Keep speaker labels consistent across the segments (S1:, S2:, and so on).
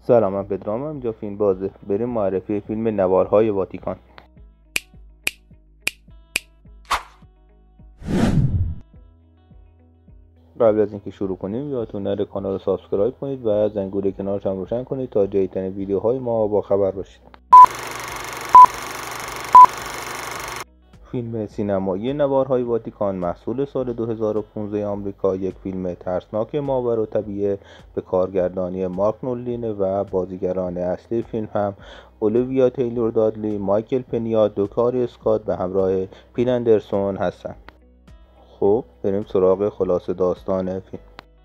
S1: سلام، من پدرام، اینجا فیلم بازه. بریم معرفی فیلم نوارهای واتیکان. قبل از اینکه شروع کنیم یادتون نره کانال رو سابسکرایب کنید و زنگوله کنارش هم روشن کنید تا جدیدترین ویدیوهای ما با خبر باشید. فیلم سینمایی نوارهای واتیکان محصول سال 2015 آمریکا یک فیلم ترسناک ماوراءالطبیعه به کارگردانی مارک نولین و بازیگران اصلی فیلم هم اولیویا تیلور دادلی، مایکل پنیا، دوکاری اسکات به همراه پین اندرسون هستند. خب بریم سراغ خلاصه داستان فیلم.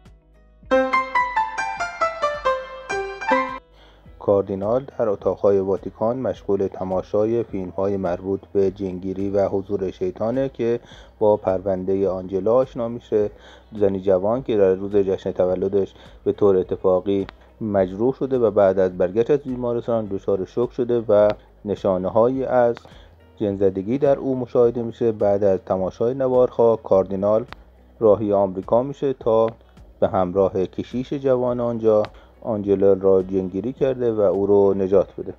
S1: کاردینال در اتاقهای واتیکان مشغول تماشای فیلم‌های مربوط به جنگیری و حضور شیطانه که با پرونده آنجلا آشنا میشه، زنی جوان که در روز جشن تولدش به طور اتفاقی مجروح شده و بعد از برگشت از بیمارستان دچار شوک شده و نشانه‌هایی از جن‌زدگی در او مشاهده میشه. بعد از تماشای نوارها کاردینال راهی آمریکا میشه تا به همراه کشیش جوان آنجا آنجلا را جنگیری کرده و او رو نجات بده.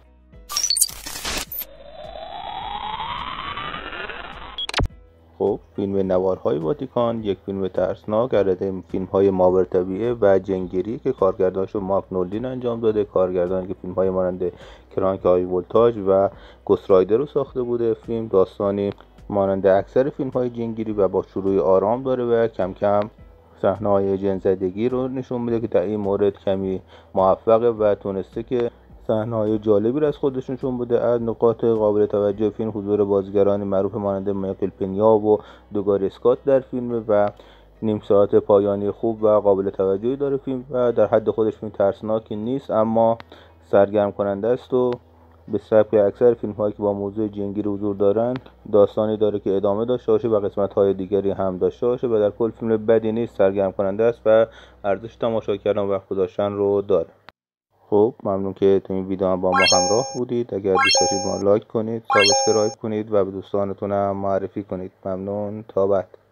S1: خب فیلم نوارهای واتیکان یک فیلم ترسناک علیه فیلم‌های ماورالطبیعه و جنگیری که کارگردانش مارک نولین انجام داده، کارگردانی که فیلم‌های مانند کرانک های ولتاژ و گست رایدر رو ساخته بوده. فیلم داستانی مانند اکثر فیلم‌های جنگیری و با شروع آرام داره و کم کم صحنه‌های جن‌زدگی رو نشون میده که در این مورد کمی موفقه و تونسته که صحنه‌های جالبی رو از خودش نشون بده. از نقاط قابل توجه فیلم حضور بازیگران معروف مانند مایکل پنیا و دوگاری اسکات در فیلم و نیم ساعت پایانی خوب و قابل توجهی داره فیلم و در حد خودش فیلم ترسناکی نیست اما سرگرم کننده است و به سبک اکثر فیلم‌هایی که با موضوع جنگیری حضور دارند داستانی داره که ادامه داشته باشه و قسمت‌های دیگری هم داشته باشه و در کل فیلم بدی نیست، سرگرم کننده است و ارزش تماشا کردن و وقت گذاشتن رو داره. خب ممنون که تو این ویدیو هم با ما همراه بودید. اگر دوست داشتید ما لایک کنید، سابسکرایب کنید و به دوستانتون هم معرفی کنید. ممنون، تا بعد.